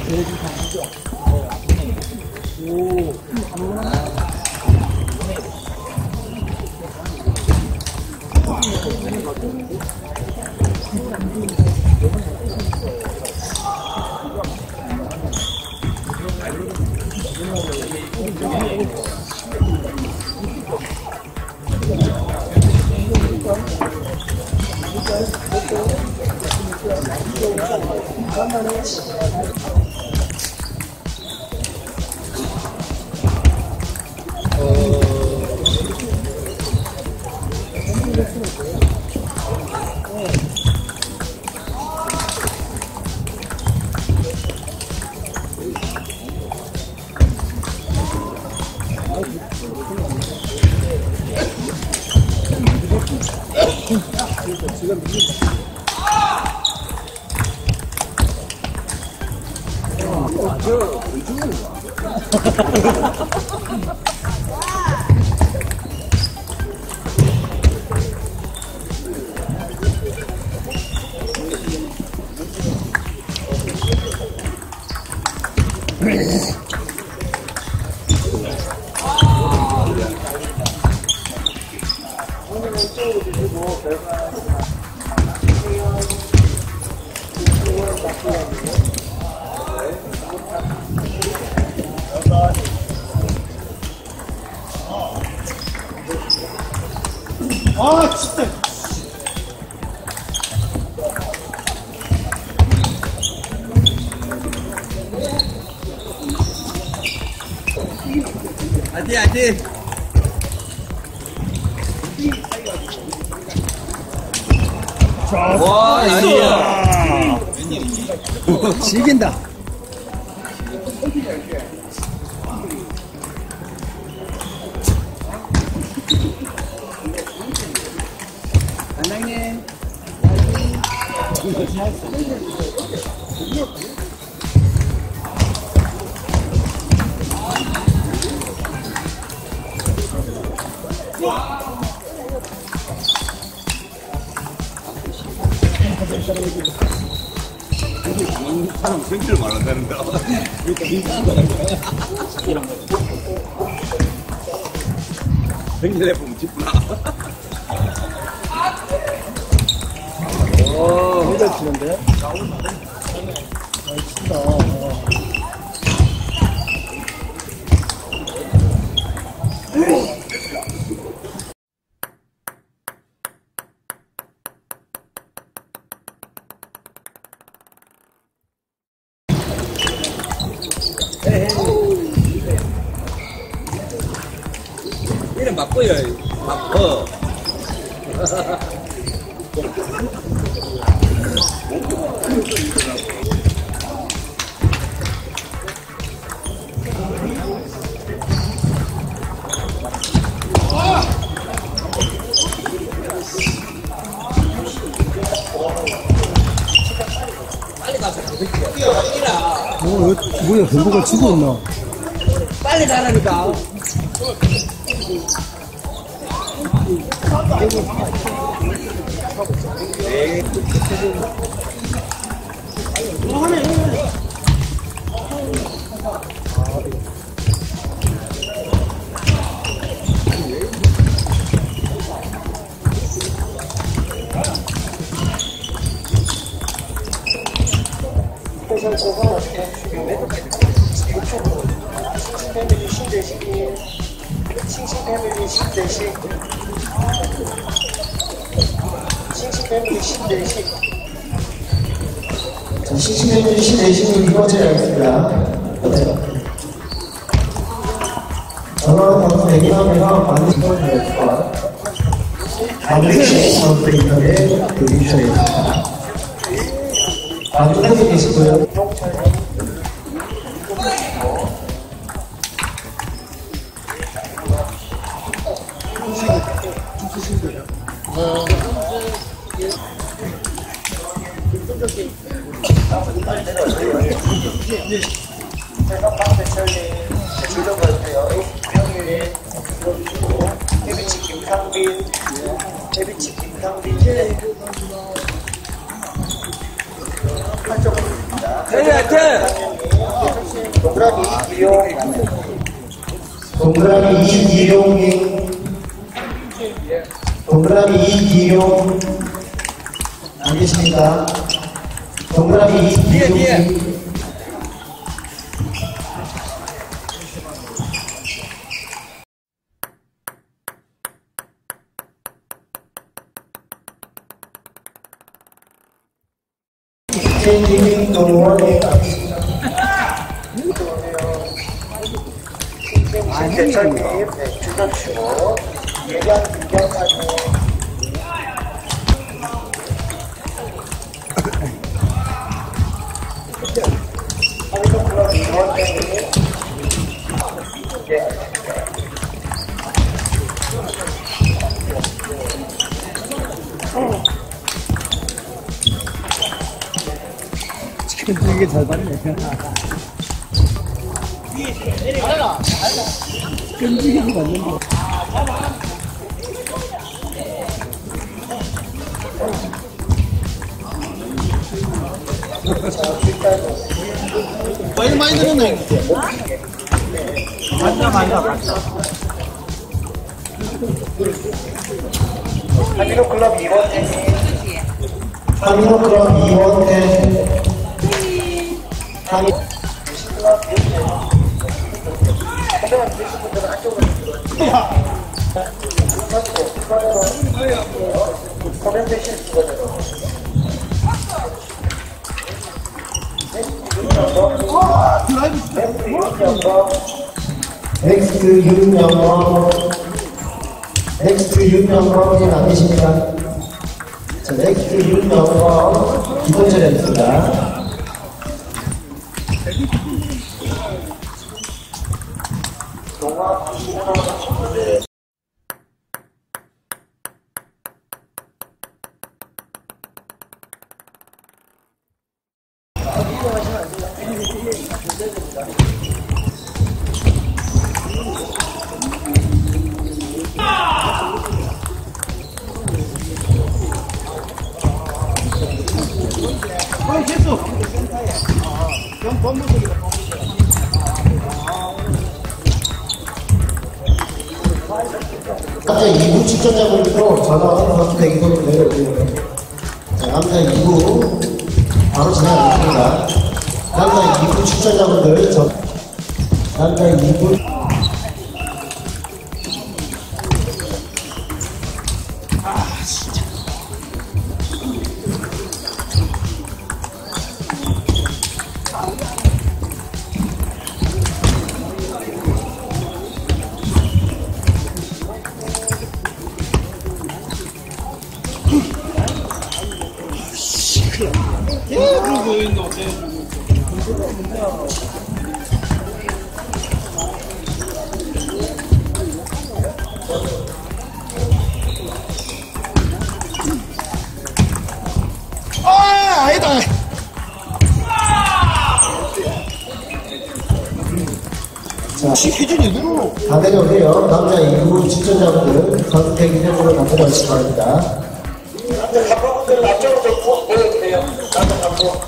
아, 진짜. 아디. 와, 아니야. 즐긴다. 안녕님. 사람 생기를 말한다는데. 생기를 해보면 기쁘나. 오, 혼자 치는데? 잘 친다. 이름 바꿔요. 바꿔. 빨리 가서 뛰어라. 뭐야, 변도가 치고 있나? 빨리 가라니까. 패밀리 10대씩 싱싱 패밀리 10대씩 싱싱 패밀리 10대씩 싱싱 패밀리 10대씩 이번째 하겠습니다. 전화로 방송 대기하면서 많은 시간을 내주시고 반드시 방송 인터넷 대기주셔야겠습니다. 방송에 계시고요. 데뷔치 김상빈, 데뷔치 김상빈, 활동입니다. 화이팅! 동그라미 이용. 동그라미 이기용. 동그라미 이기용. 안 계십니까? 동그라미 이기용. 체인지 동원에 대철님 주셔주시고 예견 김경까지 한국 클럽 이원장님 되게 잘 봤네. 끈질기게 봤는데. 많이 들었네. 한민호 클럽 이원장님 한민호 클럽 이원장 넥스트 윤영광 넥스트 윤영광님 안 계십니까? 자, 넥스트 윤영광 기본 차례였습니다. 남자 2부 출전자분들도 전화원 선수 대기선으로 내려오고요. 자, 남자 2부 바로 진행하겠습니다. 남자 2부 출전자분들 남자 2부 아니다. 자, 희준이 누구? 다 내려오세요. 남자 2부 출전자분들 선수 대기선으로 다 내려오시기 바랍니다. 남자 간부분들 앞쪽으로 좀 보여주세요. 남자 간부.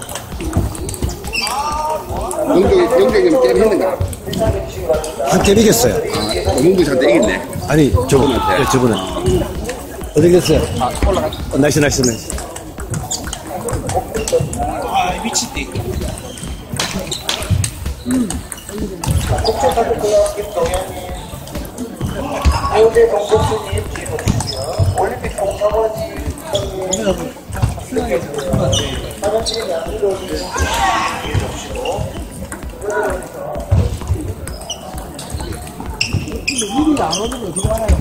영장님 게임 했는가? 한 게임 이겼어요. 문부한테 이겼네. 아니, 저분한테. 네, 저분은. 어떻게 됐어요? 나이스. 국제사주 클럽 김동현님, 해운대 동복수님 뒤로주시고요. 올림픽 동사원지 형님 사장님 양희로님 뒤로주시고 일이 안 오는 거 어떻게 알아요?